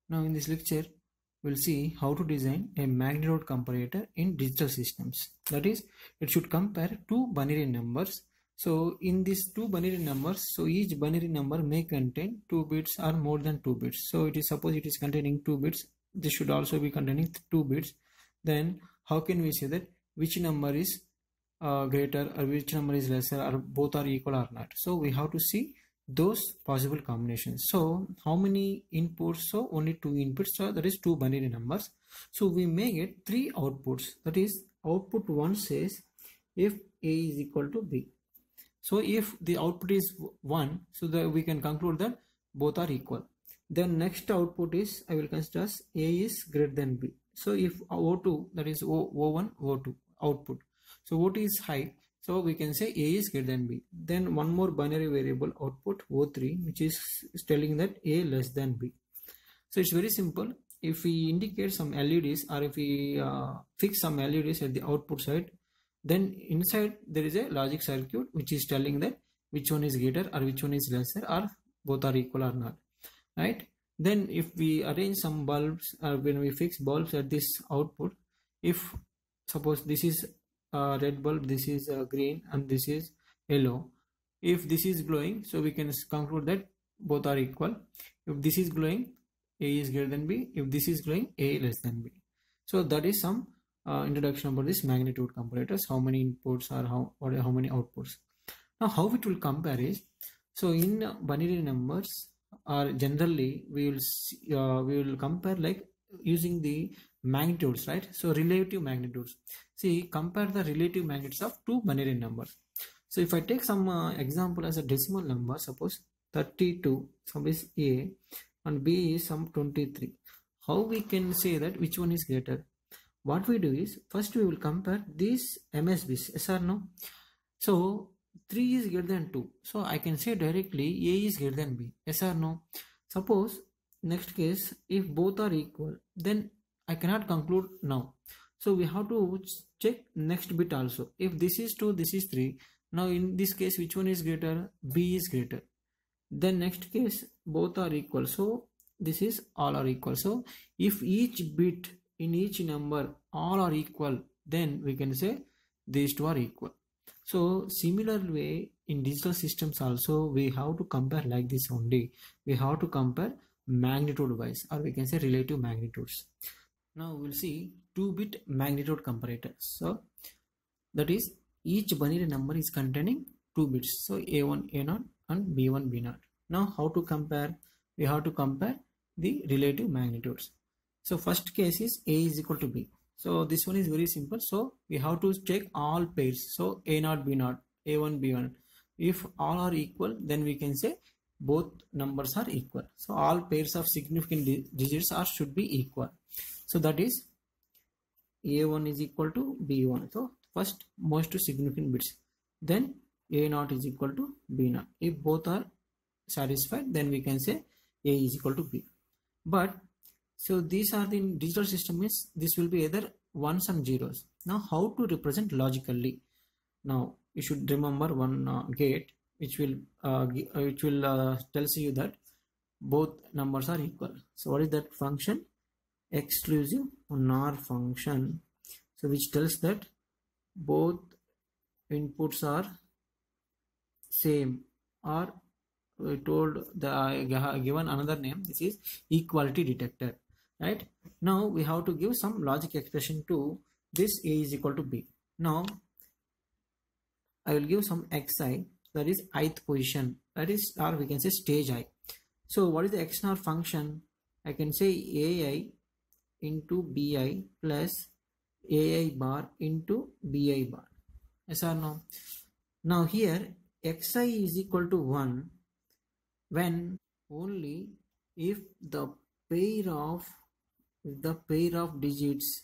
Now in this lecture, we'll see how to design a magnitude comparator in digital systems. That is, it should compare two binary numbers. So in these two binary numbers, so each binary number may contain 2 bits or more than 2 bits. So it is, suppose it is containing 2 bits, this should also be containing 2 bits. Then how can we say that which number is greater or which number is lesser, or both are equal or not? So we have to see those possible combinations. So how many inputs? So only 2 inputs, so that is 2 binary numbers. So we may get 3 outputs. That is, output 1 says if A is equal to B. So if the output is 1, so that we can conclude that both are equal. Then next output is, I will consider as A is greater than B. So if O2, that is O1, O2 output. So O2 is high, so we can say A is greater than B. Then one more binary variable output O3, which is telling that A less than B. So it's very simple. If we indicate some LEDs, or if we fix some LEDs at the output side, then inside there is a logic circuit which is telling that which one is greater or which one is lesser, or both are equal or not, right? Then if we arrange some bulbs, or when we fix bulbs at this output, if suppose this is red bulb, this is green, and this is yellow, if this is glowing, so we can conclude that both are equal. If this is glowing, A is greater than B. If this is glowing, A less than B. So that is some introduction about this magnitude comparators, how many inputs or how many outputs. Now how it will compare is, so in binary numbers, or generally we will compare like using the magnitudes, right? So relative magnitudes. See, compare the relative magnitudes of two binary numbers. So if I take some example as a decimal number, suppose 32, some is A and B is some 23. How we can say that which one is greater? What we do is, first we will compare these MSBs, yes or no? So 3 is greater than 2. So I can say directly A is greater than B, yes or no? Suppose next case, if both are equal, then I cannot conclude now. So we have to check next bit also. If this is 2, this is 3. Now in this case, which one is greater? B is greater. Then next case, both are equal. So this is all are equal. So if each bit in each number all are equal, then we can say these two are equal. So similar way in digital systems also, we have to compare like this only. We have to compare magnitude wise, or we can say relative magnitudes. Now we'll see 2-bit magnitude comparators. So that is, each binary number is containing 2 bits. So A1, A0 and B1, B0. Now how to compare? We have to compare the relative magnitudes. So first case is A is equal to B. So this one is very simple. So we have to check all pairs. So A0, B0, A1, B1. If all are equal, then we can say both numbers are equal. So all pairs of significant digits should be equal. So that is, A1 is equal to B1. So first most significant bits. Then A0 is equal to B0. If both are satisfied, then we can say A is equal to B. But so these are the digital system is, this will be either ones and zeros. Now how to represent logically? Now you should remember one gate which will tells you that both numbers are equal. So what is that function? Exclusive NOR function. So which tells that both inputs are same, or we told the given another name, this is equality detector, right? Now we have to give some logic expression to this A is equal to B. Now I will give some xi, that is ith position, that is, or we can say stage I. So what is the XNOR function? I can say AI into BI plus AI bar into BI bar, yes or no? Now here xi is equal to 1 when only if the pair of digits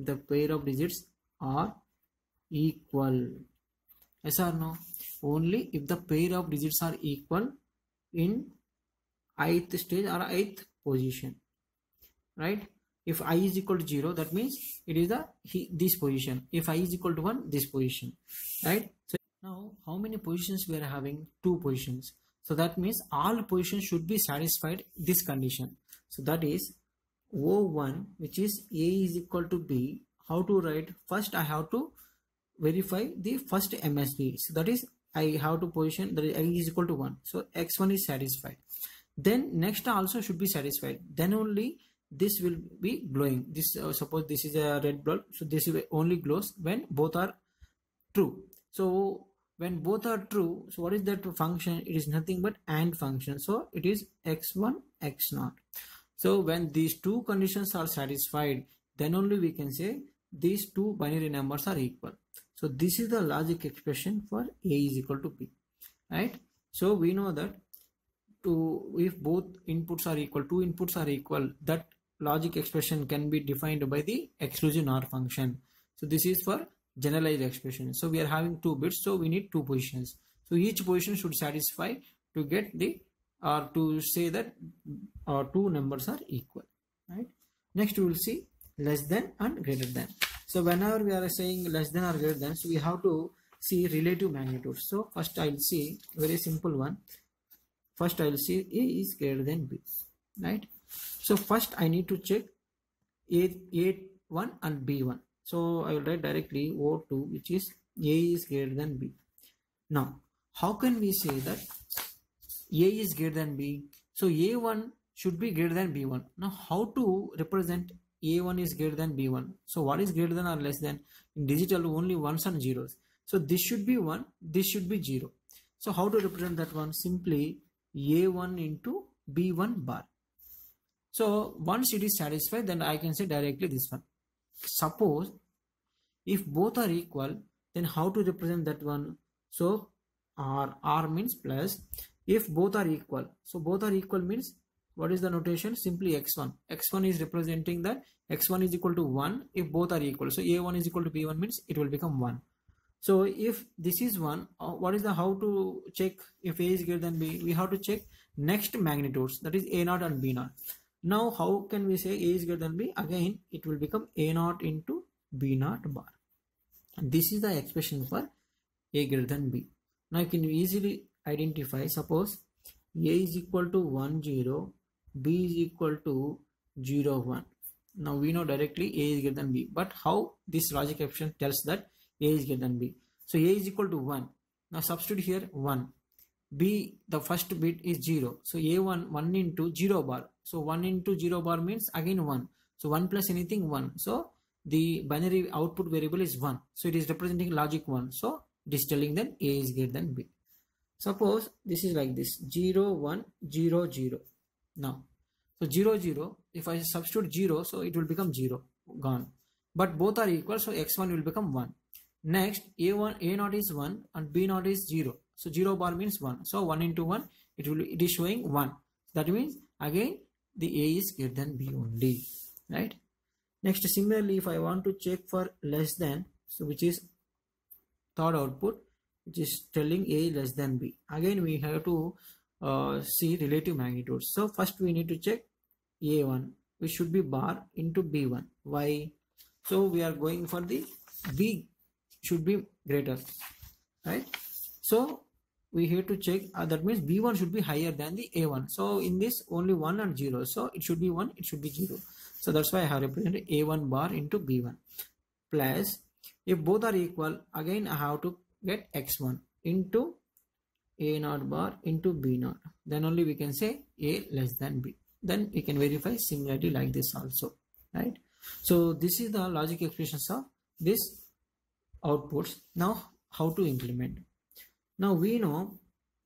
are equal, yes or no? Only if the pair of digits are equal in ith stage or ith position, right? If I is equal to 0, that means it is this position. If I is equal to 1, this position, right? So now how many positions we are having? 2 positions. So that means all positions should be satisfied this condition. So that is, O1 which is A is equal to B, how to write? First I have to verify the first MSB. So that is I have to position that A is equal to 1. So X1 is satisfied. Then next also should be satisfied. Then only this will be glowing. This suppose this is a red bulb. So this will only glows when both are true. So when both are true, so what is that function? It is nothing but AND function. So it is X1 X0. So when these two conditions are satisfied, then only we can say these two binary numbers are equal. So this is the logic expression for A is equal to B, right? So we know that if both inputs are equal, two inputs are equal, that logic expression can be defined by the exclusive NOR function. So this is for generalized expression. So we are having 2 bits, so we need 2 positions. So each position should satisfy to get the or to say that two numbers are equal, right? Next we will see less than and greater than. So whenever we are saying less than or greater than, so we have to see relative magnitudes. So first I will see very simple one. First I will see A is greater than B, right? So first I need to check A1 and B1. So I will write directly O2 which is A is greater than B. Now how can we say that A is greater than B? So A1 should be greater than B1. Now how to represent A1 is greater than B1? So what is greater than or less than? In digital only ones and zeros. So this should be 1, this should be 0. So how to represent that one? Simply A1 into B1 bar. So once it is satisfied, then I can say directly this one. Suppose if both are equal, then how to represent that one? So R means plus. If both are equal, so both are equal means what is the notation? Simply X1. X1 is representing that X1 is equal to 1 if both are equal. So A1 is equal to B1 means it will become 1. So if this is 1, what is the how to check if A is greater than B? We have to check next magnitudes, that is A0 and B0. Now how can we say A is greater than B? Again it will become A0 into B0 bar. And this is the expression for A greater than B. Now you can easily identify, suppose A is equal to 1 0, B is equal to 0 1. Now we know directly A is greater than B, but how this logic expression tells that A is greater than B? So A is equal to 1. Now substitute here 1. B, the first bit is 0. So A1 1 into 0 bar. So 1 into 0 bar means again 1. So 1 plus anything 1. So the binary output variable is 1. So it is representing logic 1. So it is telling that A is greater than B. Suppose this is like this 0 1 0 0. Now so 0 0, if I substitute 0, so it will become 0, gone. But both are equal, so x1 will become 1. Next A0 is 1 and B0 is 0. So 0 bar means 1. So 1 into 1 it is showing 1. That means again the A is greater than B only, right? Next similarly if I want to check for less than, so which is third output, which is telling A less than B. Again we have to see relative magnitudes. So first we need to check A1, which should be bar into B1. Why? So we are going for the B should be greater, right? So we have to check that means B1 should be higher than the A1. So in this only 1 and 0. So it should be 1, it should be 0. So that's why I have represented A1 bar into B1. Plus if both are equal, again I have to get X1 into A0 bar into B0. Then only we can say A less than B. Then we can verify similarity like this also, right? So this is the logic expressions of this outputs. Now how to implement? Now we know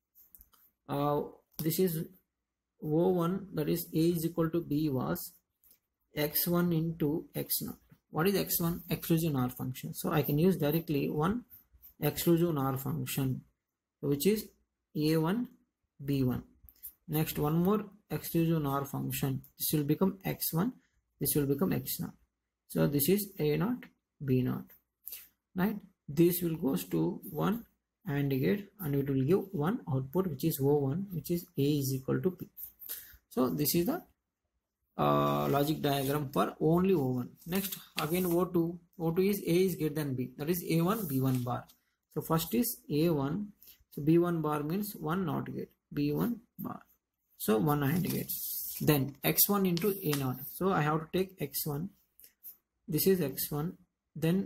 this is O1, that is A is equal to B was X1 into X0. What is X1? Exclusive NOR function. So I can use directly one exclusive NOR function, which is A1 B1. Next one more exclusive NOR function. This will become X1, this will become X0. So this is A0 B0, right? This will goes to 1 AND gate and it will give one output, which is O1, which is A is equal to B. So this is the logic diagram for only O1. Next again O2. O2 is A is greater than B, that is A1 B1 bar. So first is A1, so B1 bar means 1 NOT gate, B1 bar. so 1 AND gate. Then x1 into a0, so I have to take x1, this is x1, then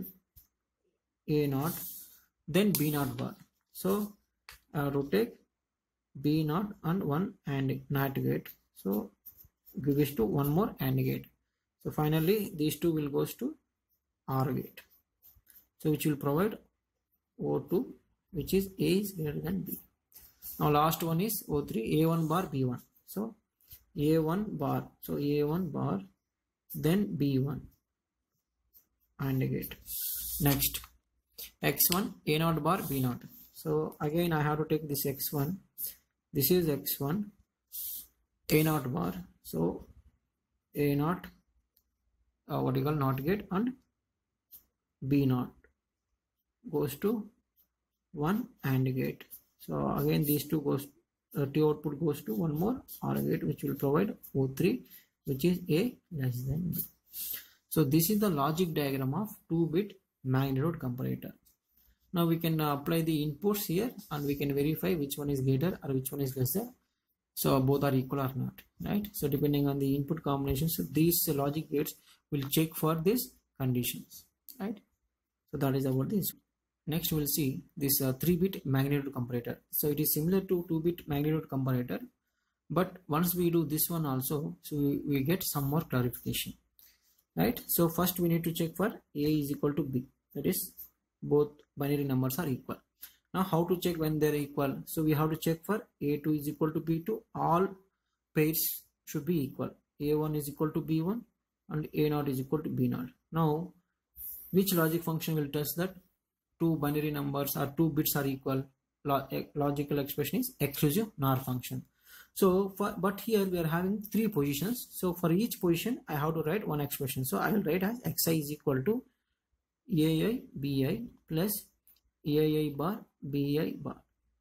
a0, then b0 bar. So I have to take b0 and 1 AND NOT gate, so gives to one more AND gate. So finally these two will goes to OR gate, so which will provide O2, which is A is greater than B. Now last one is O3, A1 bar B1. So A1 bar, so A1 bar, then B1 AND gate. Next x1, A0 bar B0. So again I have to take this x1, this is x1, A0 bar, so A0 what you call NOT gate, and B0 goes to 1 AND gate. So again these two goes two output goes to one more OR gate, which will provide O3, which is A less than B. So this is the logic diagram of 2-bit magnitude comparator. Now we can apply the inputs here and we can verify which one is greater or which one is lesser. So both are equal or not, right? So depending on the input combinations, so these logic gates will check for these conditions, right? So that is about this. Next we'll see this 3-bit magnitude comparator. So it is similar to 2-bit magnitude comparator, but once we do this one also, so we get some more clarification, right? So first we need to check for A is equal to B, that is both binary numbers are equal. Now how to check when they're equal? So we have to check for A2 is equal to B2, all pairs should be equal. A1 is equal to B1 and A0 is equal to B0. Now which logic function will test that two binary numbers or 2 bits are equal? Logical expression is exclusive NOR function. So but here we are having 3 positions, so for each position I have to write one expression. So I will write as xi is equal to ai bi plus ai bar bi bar.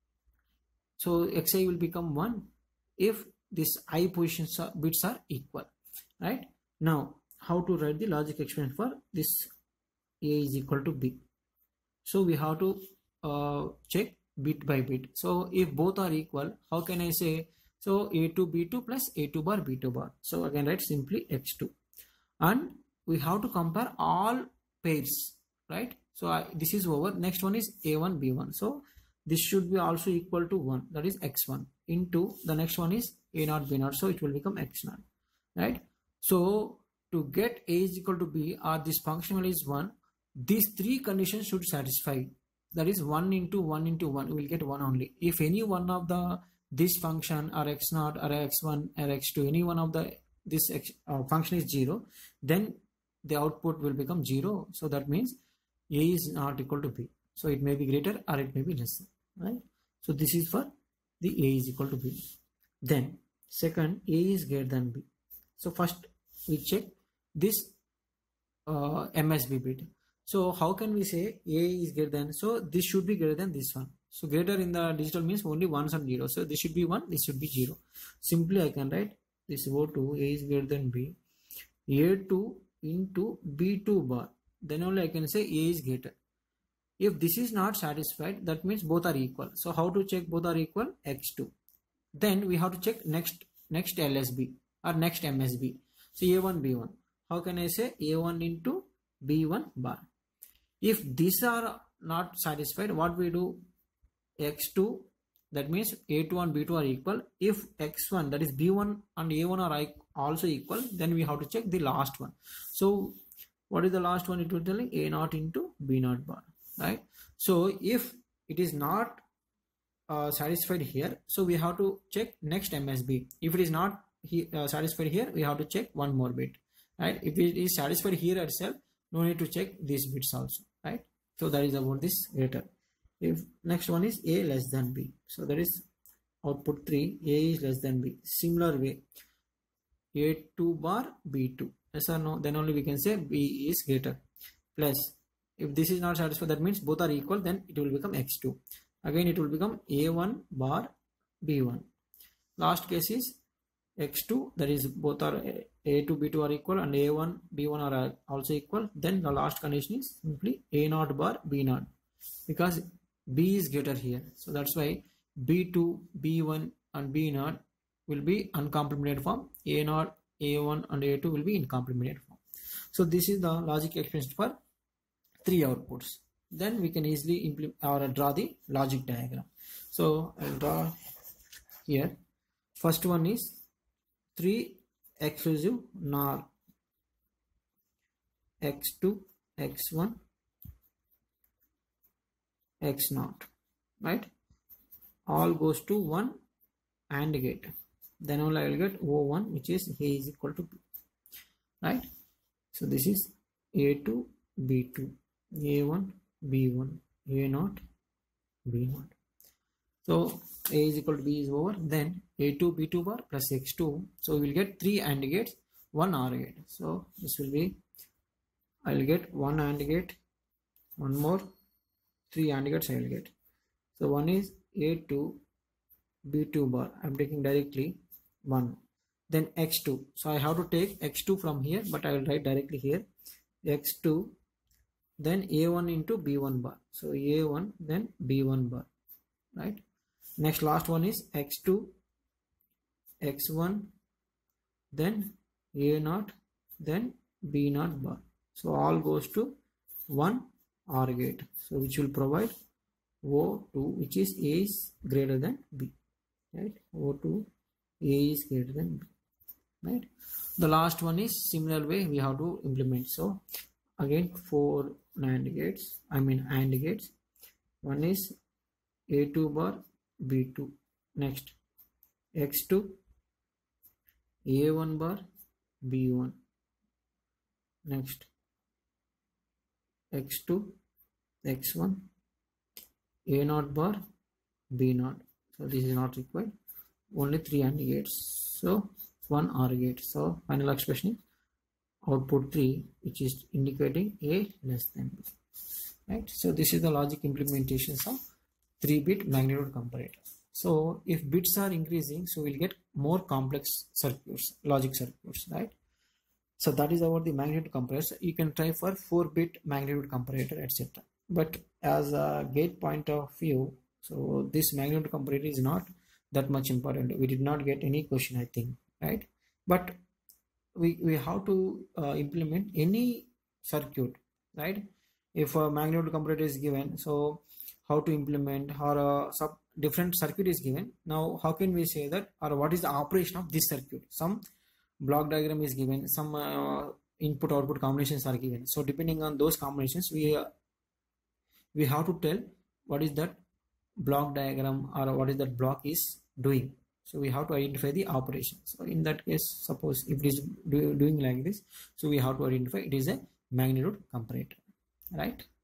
So xi will become 1 if this I positions bits are equal, right? Now how to write the logic expression for this a is equal to b? So we have to check bit by bit. So if both are equal, how can I say? So a2 b2 plus a2 bar b2 bar. So again write simply x2, and we have to compare all pairs, right? So this is over. Next one is a1 b1. So this should be also equal to 1, that is x1, into the next one is a0 b0. So it will become x0, right? So to get a is equal to b or this function value is 1, these 3 conditions should satisfy. That is 1 into 1 into 1, we will get 1 only. If any one of the this function or x0 or x1 or x2, any one of the this function is 0, then the output will become 0. So that means a is not equal to b. So it may be greater or it may be lesser, right? So this is for the a is equal to b. Then second, a is greater than b. So first we check this MSB bit. So how can we say a is greater than? So this should be greater than this one. So greater in the digital means only ones and zeros. So this should be 1, this should be 0. Simply I can write this O2, a is greater than b, a2 into b2 bar. Then only I can say a is greater. If this is not satisfied, that means both are equal. So how to check both are equal? x2. Then we have to check next LSB or next MSB. So a1 b1. How can I say a1 into b1 bar? If these are not satisfied, what we do? x2, that means a2 and b2 are equal. If x1, that is b1 and a1 are also equal, then we have to check the last one. So what is the last one? It will tell a0 into b0 bar, right? So if it is not satisfied here, so we have to check next MSB. If it is not satisfied here, we have to check one more bit, right? If it is satisfied here itself, no need to check these bits also, right? So that is about this greater. If next one is a less than b, so that is output 3, a is less than b. Similar way, a2 bar b2, yes or no? Then only we can say b is greater. Plus if this is not satisfied, that means both are equal, then it will become x2. Again it will become a1 bar b1. Last case is x2, that is both are a2 b2 are equal and a1 b1 are also equal. Then the last condition is simply a0 bar b0, because b is greater here. So that's why b2 b1 and b0 will be uncomplemented form, A0, A1 and A2 will be in complemented form. So this is the logic expression for 3 outputs. Then we can easily implement or draw the logic diagram. So I'll draw here. First one is 3 exclusive NOR x2, x1, x0, right? All goes to 1 AND gate. Then only I will get O1, which is A is equal to B, right? So this is A2, B2, A1, B1, A0, B0. So A is equal to B is over. Then A2, B2 bar plus X2. So we will get 3 AND gates, 1 OR gate. So this will be, I will get 1 AND gate, one more, 3 AND gates I will get. So one is A2, B2 bar. I am taking directly 1. Then X2. So I have to take X2 from here, but I will write directly here. X2, then A1 into B1 bar. So A1, then B1 bar, right? Next last one is X2, X1, then A0, then B0 bar. So all goes to 1 OR gate. So which will provide O2, which is A is greater than B, right? O2, A is greater than B, right? The last one is similar way we have to implement. So again 4 AND gates. One is A2 bar, B2. Next X2, A1 bar, B1. Next X2, X1, A0 bar, B0. So this is not required. Only 3 AND gates. So 1 OR gate. So final expression is output 3, which is indicating A less than B, right? So this is the logic implementations of 3-bit magnitude comparator. So if bits are increasing, so we'll get more complex circuits, logic circuits, right? So that is about the magnitude comparator. You can try for 4-bit magnitude comparator, etc. But as a gate point of view, so this magnitude comparator is not that much important. We did not get any question, I think, right? But we have to implement any circuit, right? If a magnitude comparator is given, so how to implement, or a different circuit is given. Now how can we say that, or what is the operation of this circuit? Some block diagram is given, some input output combinations are given. So depending on those combinations, we have to tell what is that block diagram or what is that block is doing. So we have to identify the operation. So in that case, suppose if it is doing like this, so we have to identify it is a magnitude comparator, right?